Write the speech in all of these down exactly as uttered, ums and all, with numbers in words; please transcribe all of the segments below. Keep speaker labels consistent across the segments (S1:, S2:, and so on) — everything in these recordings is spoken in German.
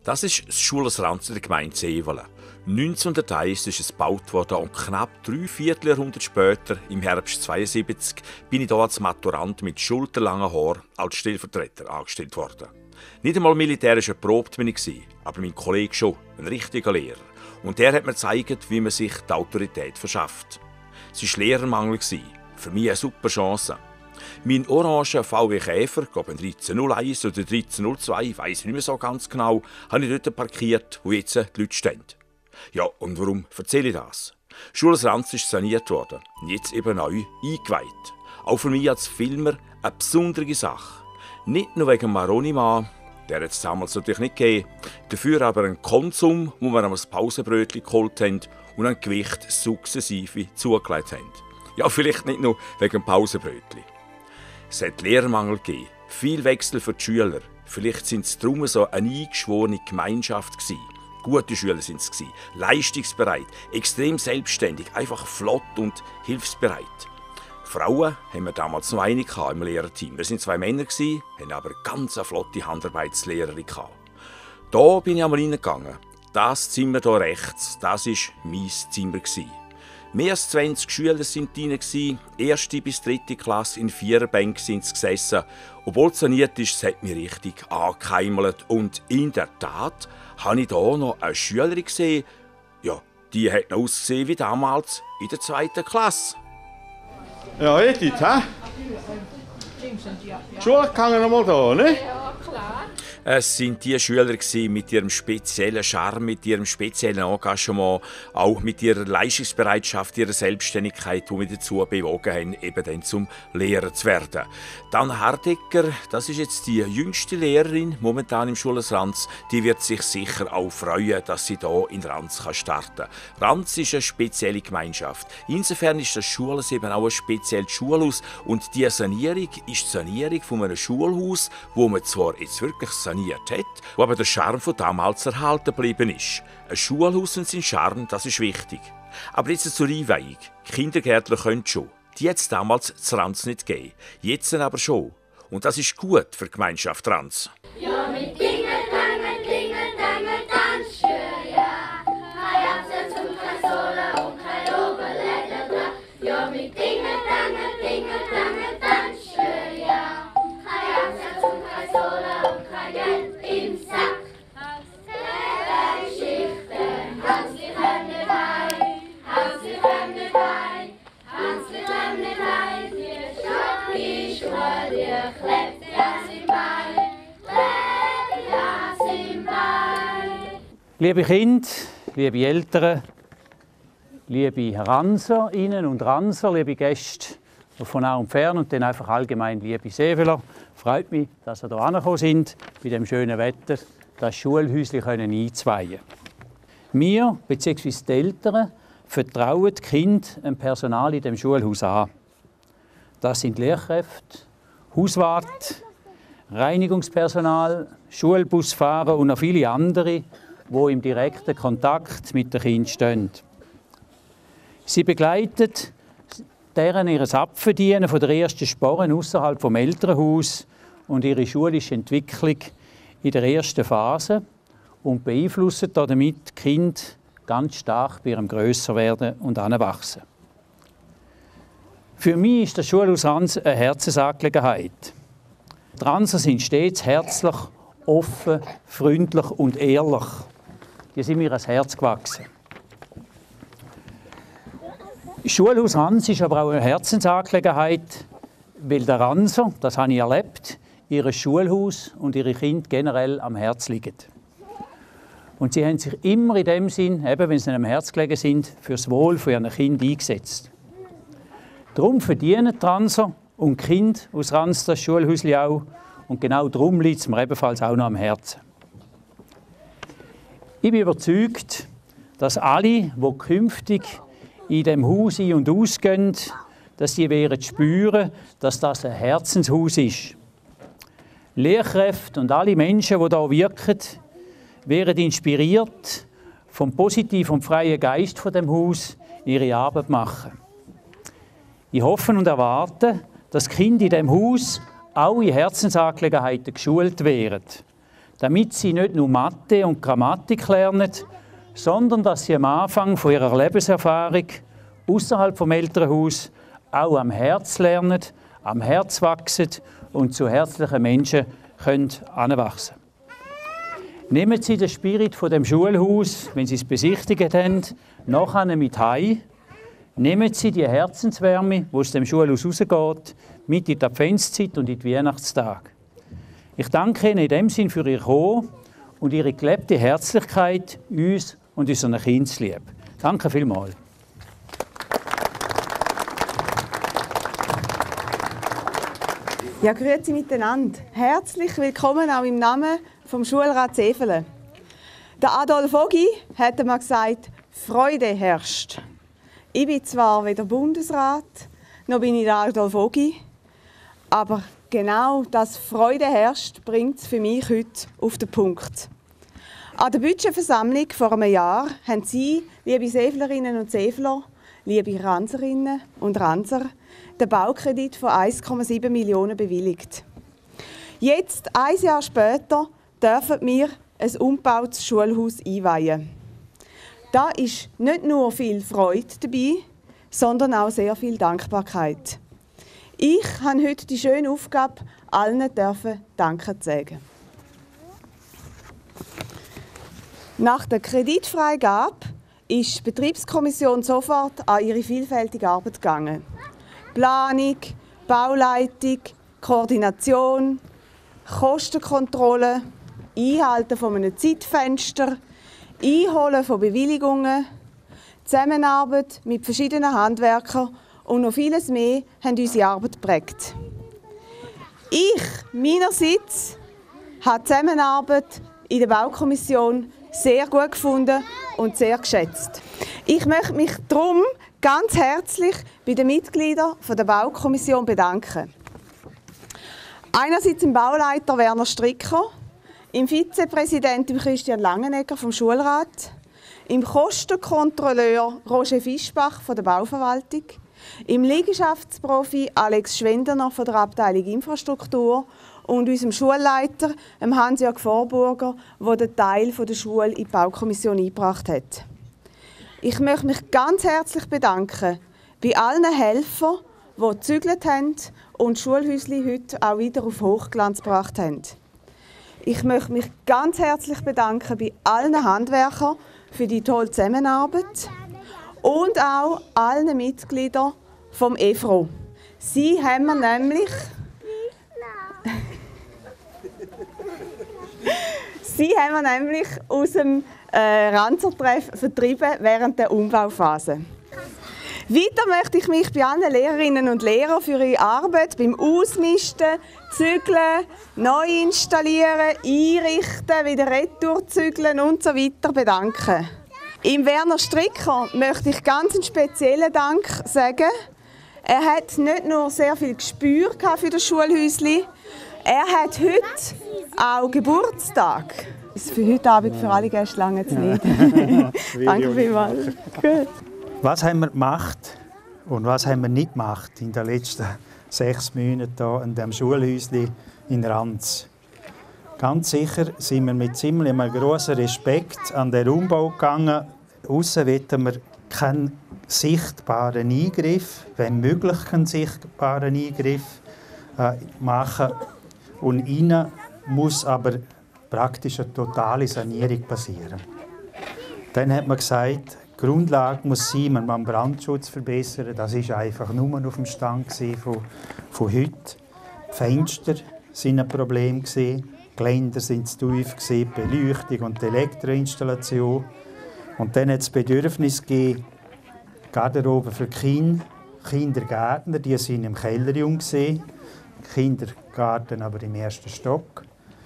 S1: Das ist das Schulhaus Ranz in der Gemeinde Seewalen. neunzehnhunderteins ist es gebaut worden und knapp drei Vierteljahrhundert später, im Herbst zweiundsiebzig, bin ich hier als Maturant mit schulterlangen Haaren als Stellvertreter angestellt worden. Nicht einmal militärisch erprobt bin ich, aber mein Kollege schon, ein richtiger Lehrer. Und der hat mir gezeigt, wie man sich die Autorität verschafft. Es war Lehrermangel, für mich eine super Chance. Mein orangen V W Käfer, ich glaube dreizehn null eins oder dreizehn null zwei, ich weiss nicht mehr so ganz genau, habe ich dort parkiert, wo jetzt die Leute stehen. Ja, und warum erzähle ich das? Schulhaus Ranz ist saniert worden und jetzt eben neu eingeweiht. Auch für mich als Filmer eine besondere Sache. Nicht nur wegen Maroni-Mann, der hat es damals natürlich nicht gegeben, dafür aber ein Konsum, wo wir einmal ein Pausenbrötchen geholt haben und ein Gewicht sukzessive zugelegt haben. Ja, vielleicht nicht nur wegen dem Pausenbrötchen. Es hat Lehrermangel gegeben, viel Wechsel für die Schüler. Vielleicht sind es darum so eine eingeschworene Gemeinschaft gewesen. Gute Schüler sind es gewesen, leistungsbereit, extrem selbstständig, einfach flott und hilfsbereit. Frauen haben wir damals noch eine im Lehrerteam. Wir sind zwei Männer gewesen, haben aber eine ganz flotte Handarbeitslehrerin gehabt. Da bin ich einmal reingegangen. Das Zimmer hier rechts, das war mein Zimmer gewesen. Mehr als zwanzig Schüler waren drin, erste bis dritte Klasse in Viererbänken sind sie gesessen. Obwohl es saniert ist, es hat mich richtig angeheimelt. Und in der Tat habe ich hier noch eine Schülerin gesehen. Ja, die hat noch ausgesehen wie damals in der zweiten Klasse.
S2: Ja, Edith, hä? Die Schule gegangen einmal da, ne?
S3: Ja, klar.
S1: Es sind die Schüler mit ihrem speziellen Charme, mit ihrem speziellen Engagement, auch mit ihrer Leistungsbereitschaft, ihrer Selbstständigkeit, die mich dazu bewogen haben, eben dann zum Lehrer zu werden. Dan Hardecker, das ist jetzt die jüngste Lehrerin momentan im Schulhaus Ranz, die wird sich sicher auch freuen, dass sie hier in Ranz starten kann. Ranz ist eine spezielle Gemeinschaft. Insofern ist das Schulhaus eben auch ein spezielles Schulhaus und die Sanierung ist die Sanierung von einem Schulhaus, wo man zwar jetzt wirklich saniert hat, wo aber der Charme von damals erhalten geblieben ist. Ein Schulhaus und sein Charme, das ist wichtig. Aber jetzt zur Einweihung. Kindergärtler können schon. Die hat es damals zu Ranz nicht gegeben. Jetzt aber schon. Und das ist gut für die Gemeinschaft Ranz.
S3: Ja, mit Dinge, Dange, Dinge, Dange, ganz schön, ja. Kein Absatz und kein Sola und kein Oberleder da. Ja, mit Dinge, Dange, Dinge, Dange, ganz schön, ja. Kein Absatz und kein Sola und kein Geld im Sack. Geschichten, Hansli rennt nicht heim, Hansli rennt nicht heim, Hansli rennt nicht heim, die Schocki-Schuhe, die klebt ja im Bein, klebt ja im Bein.
S4: Liebe Kinder, liebe Eltern, liebe Ranzerinnen und Ranzer, liebe Gäste von nah und fern und dann einfach allgemein liebe Seewaler, freut mich, dass ihr hier angekommen sind, bei dem schönen Wetter, das Schulhäuschen einzuweihen können. Wir, bzw. die Eltern, vertrauen die Kinder dem Personal in dem Schulhaus an. Das sind Lehrkräfte, Hauswart, Reinigungspersonal, Schulbusfahrer und noch viele andere, die im direkten Kontakt mit den Kindern stehen. Sie begleiten deren ihr Abverdienen von der ersten Sporen außerhalb vom Elternhaus und ihre schulische Entwicklung in der ersten Phase und beeinflussen damit die Kinder ganz stark bei ihrem Grösserwerden und Heranwachsen. Für mich ist das Schulhaus Ranz eine Herzensangelegenheit. Die Ranzer sind stets herzlich, offen, freundlich und ehrlich. Die sind mir ans Herz gewachsen. Das Schulhaus Ranz ist aber auch eine Herzensangelegenheit, weil der Ranzer, das habe ich erlebt, ihr Schulhaus und ihre Kinder generell am Herz liegen. Und sie haben sich immer in dem Sinn, eben wenn sie am Herz gelegen sind, für das Wohl von ihren Kindern eingesetzt. Darum verdienen die Ranzer und die Kinder aus Ranz das Schulhäuschen auch. Und genau darum liegt es mir ebenfalls auch noch am Herzen. Ich bin überzeugt, dass alle, die künftig in dem Haus ein- und ausgehen, dass sie werden spüren, dass das ein Herzenshaus ist. Lehrkräfte und alle Menschen, die hier wirken, werden inspiriert vom positiven und freien Geist von dem Haus ihre Arbeit machen. Ich hoffe und erwarte, dass die Kinder in diesem Haus auch in Herzensangelegenheiten geschult werden. damit sie nicht nur Mathe und Grammatik lernen, sondern dass sie am Anfang von ihrer Lebenserfahrung außerhalb vom Elternhaus auch am Herz lernen, am Herz wachsen und zu herzlichen Menschen können heranwachsen können. Nehmen Sie den Spirit von dem Schulhaus, wenn Sie es besichtigt haben, nachher mit heim. Nehmen Sie die Herzenswärme, die aus dem Schulhaus rausgeht, mit in die Adventszeit und in die Weihnachtstage. Ich danke Ihnen in dem Sinn für Ihr Kommen und Ihre gelebte Herzlichkeit, uns und unseren Kindesliebe. Danke vielmals.
S5: Ja, grüezi miteinander. Herzlich willkommen auch im Namen vom Schulrat Zevelen. Der Adolf Ogi hat einmal gesagt, Freude herrscht. Ich bin zwar weder Bundesrat, noch bin ich der Adolf Ogi, aber genau das Freude herrscht, bringt es für mich heute auf den Punkt. An der Budgetversammlung vor einem Jahr haben Sie, liebe Sevelerinnen und Seveler, liebe Ranserinnen und Ranser, den Baukredit von eins Komma sieben Millionen bewilligt. Jetzt, ein Jahr später, dürfen wir ein umgebautes Schulhaus einweihen. Da ist nicht nur viel Freude dabei, sondern auch sehr viel Dankbarkeit. Ich habe heute die schöne Aufgabe, allen dürfen Danke zu sagen. Nach der Kreditfreigabe ist die Betriebskommission sofort an ihre vielfältige Arbeit gegangen. Planung, Bauleitung, Koordination, Kostenkontrolle, Einhalten von einem Zeitfenster, Einholen von Bewilligungen, Zusammenarbeit mit verschiedenen Handwerkern und noch vieles mehr haben unsere Arbeit geprägt. Ich, meinerseits, habe die Zusammenarbeit in der Baukommission sehr gut gefunden und sehr geschätzt. Ich möchte mich darum ganz herzlich bei den Mitgliedern der Baukommission bedanken. Einerseits im Bauleiter Werner Stricker, im Vizepräsidenten Christian Langenegger vom Schulrat, im Kostenkontrolleur Roger Fischbach von der Bauverwaltung, im Liegenschaftsprofi Alex Schwendener von der Abteilung Infrastruktur und unserem Schulleiter Hans-Jörg Vorburger, der den Teil der Schule in die Baukommission eingebracht hat. Ich möchte mich ganz herzlich bedanken bei allen Helfern, die gezügelt haben und das Schulhäuschen heute auch wieder auf Hochglanz gebracht haben. Ich möchte mich ganz herzlich bedanken bei allen Handwerkern für die tolle Zusammenarbeit und auch allen Mitgliedern vom E F R O. Sie haben wir nämlich Sie haben wir nämlich aus dem äh, Ranzertreff vertrieben während der Umbauphase. Weiter möchte ich mich bei allen Lehrerinnen und Lehrern für ihre Arbeit beim Ausmisten, Zügeln, neu installieren, einrichten, wieder retour zügeln und so weiter bedanken. Im Werner Stricker möchte ich ganz einen speziellen Dank sagen. Er hat nicht nur sehr viel Gespür für das Schulhäuschen, er hat heute auch Geburtstag. Das ist für heute Abend für alle Gäste lange zu nicht. Danke vielmals. Gut.
S6: Was haben wir gemacht und was haben wir nicht gemacht in den letzten sechs Monaten hier in diesem Schulhäuschen in Ranz? Ganz sicher sind wir mit ziemlich großem Respekt an den Umbau gegangen. Aussen wollen wir keinen sichtbaren Eingriff, wenn möglich keinen sichtbaren Eingriff äh, machen. Und innen muss aber praktisch eine totale Sanierung passieren. Dann hat man gesagt, die Grundlage muss sein, man muss den Brandschutz verbessern. Das war einfach nur auf dem Stand von, von heute. Die Fenster waren ein Problem, die Geländer waren zu tief, die Beleuchtung und die Elektroinstallation. Und dann hat es Bedürfnis gegeben, Garderobe für die Kinder, Kindergärtner, die sind im Keller umgesehen, Kindergarten aber im ersten Stock.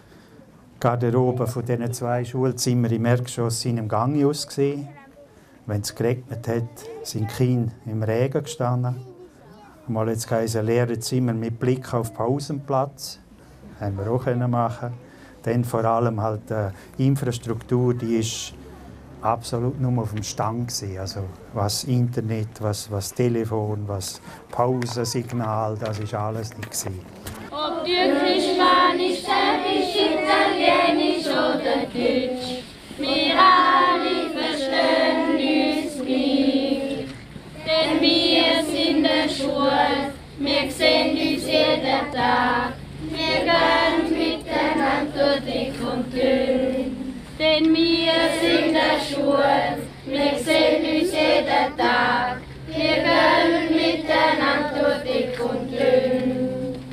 S6: Garderobe von diesen zwei Schulzimmern im Erdgeschoss sind im Gang ausgesehen. Wenn es geregnet hat, sind die Kinder im Regen gestanden. Mal jetzt ein Lehrerzimmer mit Blick auf den Pausenplatz. Das haben wir auch machen. Dann vor allem halt die Infrastruktur, die ist absolut nur auf dem Stand gewesen. Also was Internet, was, was Telefon, was Pausensignal, das ist alles nicht gewesen.
S3: Ob Türkisch, Spanisch, Serbisch, Italienisch Schweizerdeutsch. Wir alle verstehen uns gleich. Denn wir sind in der Schule, wir sehen uns jeden Tag. Wir gehen miteinander durch dick und dünn. Denn wir sind in der Schule, wir sehen uns jeden Tag. Wir gehen miteinander durch dick und dünn.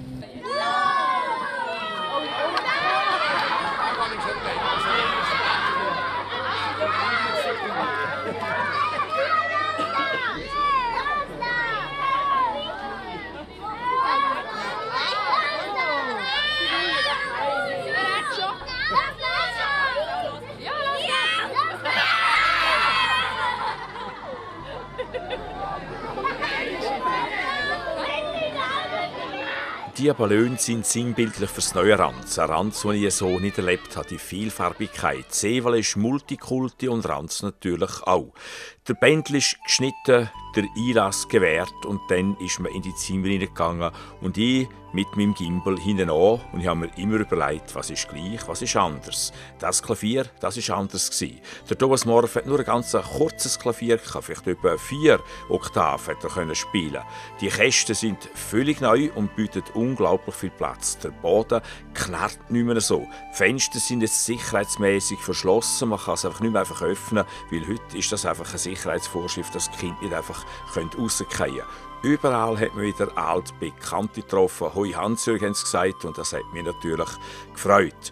S1: Die Ballone sind sinnbildlich fürs neue Ranz. Ein Ranz, den ich so nicht erlebt habe, die Vielfarbigkeit. Seewale ist Multikulti und Ranz natürlich auch. Der Bändel ist geschnitten, der Einlass gewährt und dann ist man in die Zimmer hineingegangen und ich mit meinem Gimbal hinten an und ich habe mir immer überlegt, was ist gleich, was ist anders. Das Klavier, das ist anders gewesen. Der Thomas Morf hat nur ein ganz kurzes Klavier gehabt, vielleicht etwa vier Oktaven hat er können spielen. Die Kästen sind völlig neu und bieten unglaublich viel Platz. Der Boden knarrt nicht mehr so. Die Fenster sind jetzt sicherheitsmäßig verschlossen, man kann es einfach nicht mehr einfach öffnen, weil heute ist das einfach eine Sicherheitsvorschrift, dass die Kinder nicht einfach rausfallen können. Überall hat man wieder alte Bekannte getroffen. «Hoi Hansjörg» haben sie gesagt und das hat mich natürlich gefreut.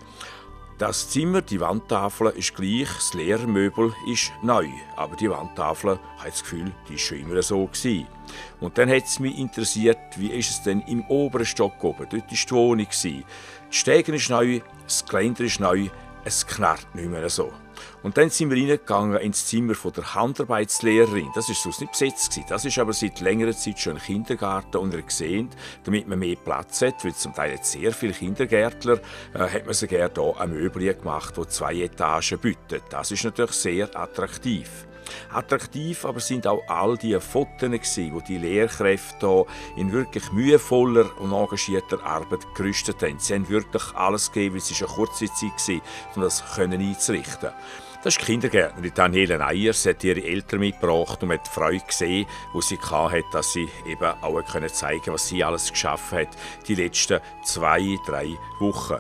S1: Das Zimmer, die Wandtafel ist gleich, das Lehrermöbel ist neu. Aber die Wandtafel, ich habe das Gefühl, die war schon immer so gewesen. Und dann hat es mich interessiert, wie ist es denn im oberen Stock oben? Dort war die Wohnung. Die Stege ist neu, das Geländer ist neu, es knarrt nicht mehr so. Und dann sind wir reingegangen ins Zimmer der Handarbeitslehrerin. Das war sonst nicht besetzt. Das ist aber seit längerer Zeit schon ein Kindergarten und ihr seht, damit man mehr Platz hat, weil zum Teil sehr viele Kindergärtler, äh, hat man sich gerne hier ein Möbel gemacht, das zwei Etagen bietet. Das ist natürlich sehr attraktiv. Attraktiv aber sind auch all die Fotos, die die Lehrkräfte hier in wirklich mühevoller und engagierter Arbeit gerüstet haben. Sie haben wirklich alles gegeben, weil es eine kurze Zeit war, um das einzurichten. Das ist die Kindergärtnerin Daniela Neier. Sie hat ihre Eltern mitgebracht und hat die Freude gesehen, die sie hatte, dass sie eben auch zeigen konnte, was sie alles geschaffen hat, die letzten zwei, drei Wochen.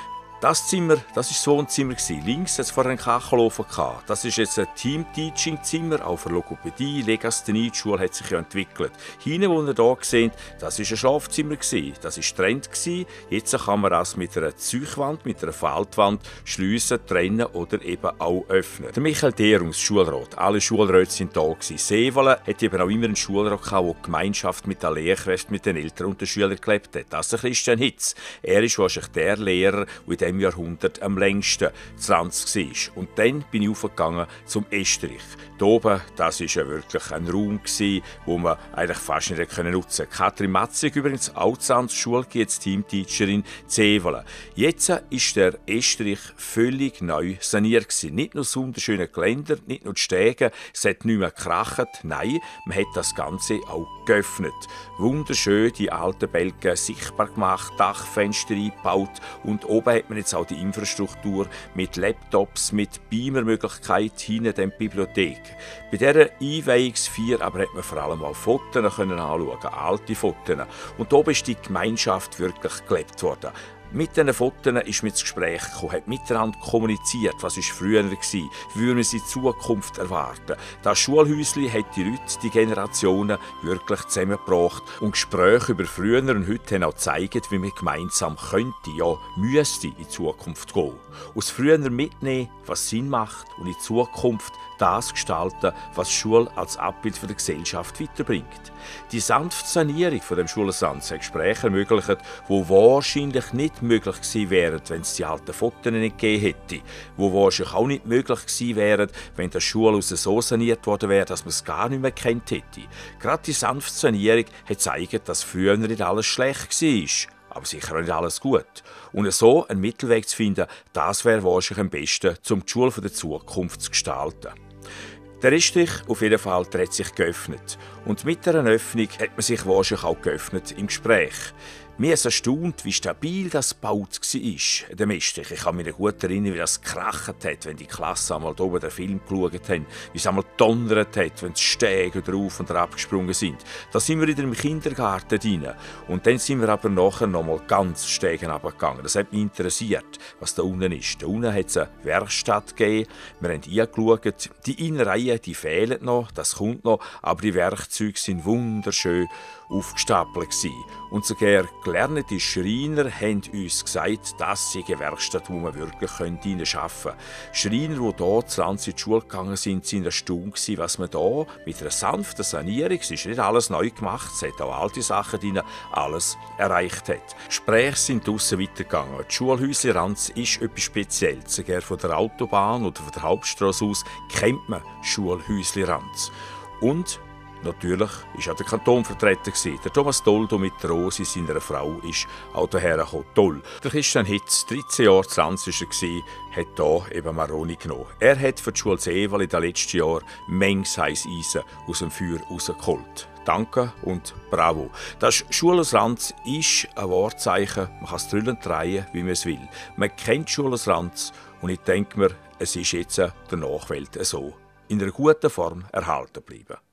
S1: Das Zimmer, das war das Wohnzimmer. Links hatte es vorher einen Kachelofen. Das ist jetzt ein Team-Teaching-Zimmer, auch für Logopädie, Legasthenie. Die Schule hat sich ja entwickelt. Hinten, wo ihr hier seht, das war ein Schlafzimmer. Das war Trend. Jetzt kann man das mit einer Zeuchwand, mit einer Faltwand schliessen, trennen oder eben auch öffnen. Der Michael Derungs, Schulrat. Alle Schulräte waren da. Seewale hat eben auch immer einen Schulrat gehabt, der die Gemeinschaft mit den Lehrkräften, mit den Eltern und den Schülern gelebt hat. Das ist der Christian Hitz. Er ist wahrscheinlich der Lehrer, der in diesem Jahrhundert am längsten zu Ranz war. Und dann bin ich aufgegangen zum Estrich. Hier oben, das war ja wirklich ein Raum, den man eigentlich fast nicht nutzen konnte. Katrin Matzig, übrigens auch zur Ranz-Schule, jetzt Teamteacherin Seewale. Jetzt ist der Estrich völlig neu saniert. Nicht nur das wunderschöne Geländer, nicht nur die Stege, es hat nicht mehr gekracht. Nein, man hat das Ganze auch geöffnet. Wunderschön die alten Bälge sichtbar gemacht, Dachfenster eingebaut und oben hat man jetzt auch die Infrastruktur mit Laptops, mit Beamer-Möglichkeit hinter der Bibliothek. Bei dieser Einweihungsfeier aber hat man vor allem auch Fotos anschauen, alte Fotos. Und oben ist die Gemeinschaft wirklich gelebt worden. Mit diesen Fotos ist man ins Gespräch gekommen, hat miteinander kommuniziert, was war früher war, wie würden wir sie in Zukunft erwarten. Das Schulhäuschen hat die Leute, die Generationen wirklich zusammengebracht und Gespräche über früher und heute haben auch gezeigt, wie man gemeinsam könnte, ja müsste in Zukunft gehen. Aus früher mitnehmen, was Sinn macht und in Zukunft das gestalten, was die Schule als Abbild für die Gesellschaft weiterbringt. Die sanfte Sanierung von dem Schulensand hat Gespräche ermöglicht, die wahrscheinlich nicht möglich gewesen wären, wenn es die alten Fotos nicht gegeben hätte. Die wahrscheinlich auch nicht möglich gewesen wären, wenn das Schulhaus so saniert worden wäre, dass man es gar nicht mehr kennt hätte. Gerade die sanfte Sanierung hat gezeigt, dass früher nicht alles schlecht war. Aber sicher auch nicht alles gut. Und so einen Mittelweg zu finden, das wäre wahrscheinlich am besten, um die Schule der Zukunft zu gestalten. Der Estrich auf jeden Fall hat sich geöffnet. Und mit dieser Öffnung hat man sich wahrscheinlich auch geöffnet im Gespräch. Mir ist erstaunt, wie stabil das gebaut war. Der Mist. Ich kann mich gut erinnern, wie das gekracht hat, wenn die Klasse einmal oben den Film geschaut haben. Wie es einmal donnert hat, wenn die Stege drauf und abgesprungen sind. Da sind wir wieder im Kindergarten drin. Und dann sind wir aber nachher noch mal ganz Stegen runtergegangen. Das hat mich interessiert, was da unten ist. Da unten hat es eine Werkstatt gegeben. Wir haben reingeschaut. Die Innereien, die fehlen noch, das kommt noch. Aber die Werkzeuge sind wunderschön aufgestapelt gewesen. Und sogar gelernte Schreiner haben uns gesagt, das sei eine Werkstatt, wo man wirklich arbeiten könnte. Schreiner, die hier zu Ranz in die Schule gegangen sind, waren erstaunt, was man hier mit einer sanften Sanierung, es ist nicht alles neu gemacht, es hat auch alte Sachen drin, alles erreicht hat. Gespräche sind draussen weitergegangen. Die Schulhäusli Ranz ist etwas Spezielles. Sogar von der Autobahn oder von der Hauptstrasse aus kennt man Schulhäusli Ranz. Und natürlich war auch der Kanton vertreten. Der Thomas Doldo mit der Rosi, seiner Frau, ist auch hierher gekommen. Toll. Der Christian Hitz, dreizehn Jahre zu Ranz war er, hat hier eben Maroni genommen. Er hat für die Schule Seewal in den letzten Jahren Mengs heißes Eisen aus dem Feuer rausgeholt. Danke und bravo. Das Schule aus Ranz ist ein Wortzeichen. Man kann es drüllen drehen, wie man es will. Man kennt Schule aus Ranz und ich denke mir, es ist jetzt der Nachwelt so in einer guten Form erhalten bleiben.